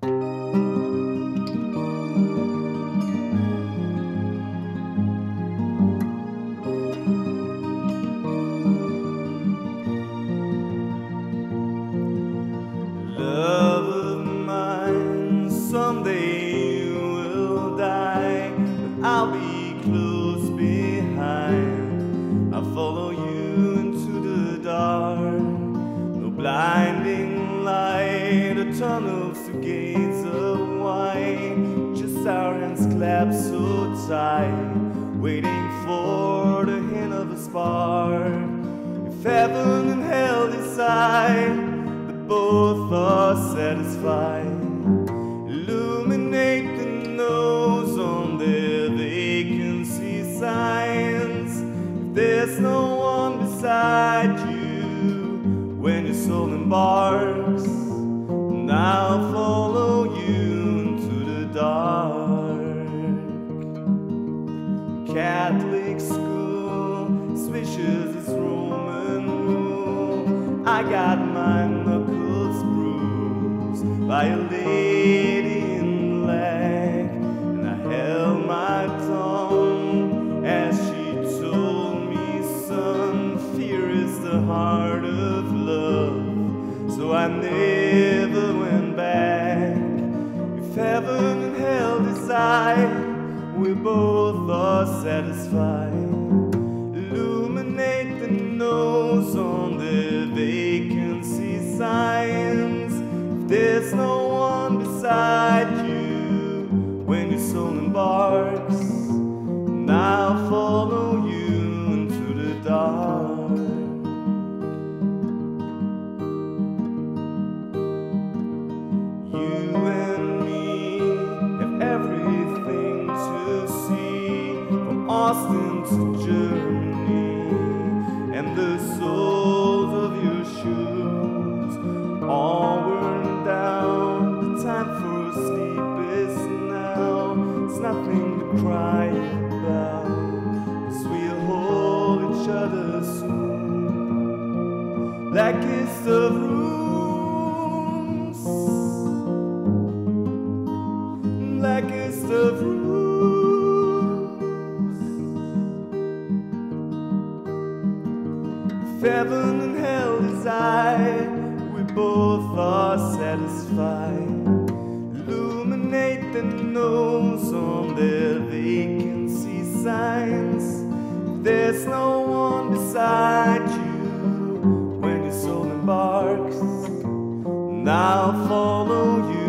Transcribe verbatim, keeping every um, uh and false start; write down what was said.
Love of mine, someday you will die, but I'll be close behind. I'll follow you into the dark. No blinding light, a tunnel through gates of white. Just our hands clasped so tight, waiting for the hint of a spark. If heaven and hell decide both are satisfied, illuminate the nose on their vacancy signs. If there's no one beside you when your soul embarks, and I'll follow you into the dark. Catholic school swishes its Roman rule. I got my knuckles bruised by a lady in black, and I held my tongue as she told me, son, fear is the heart of love. So I never went back. If heaven and hell decide, we both are satisfied. Illuminate the nose on the vacancy signs. If there's no one beside you when your soul embarks, and I'll follow you into the dark. You and me have everything to see, from Austin to Germany, and the soles of your shoes all worn down. The time for sleep is now. It's nothing to cry about, 'cause we'll hold each other soon. Blackest of rooms, blackest of rooms. If heaven and hell desire, we both are satisfied. Illuminate the nose on their vacancy signs. If there's no one beside you when your soul embarks, and I'll follow you